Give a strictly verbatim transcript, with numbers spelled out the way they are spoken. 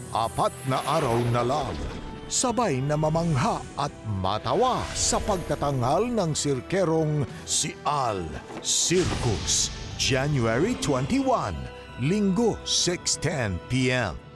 apat na araw na lang. Sabay na mamangha at matawa sa pagtatanghal ng sirkerong si Al Circus. January twenty-first, Linggo, six ten p m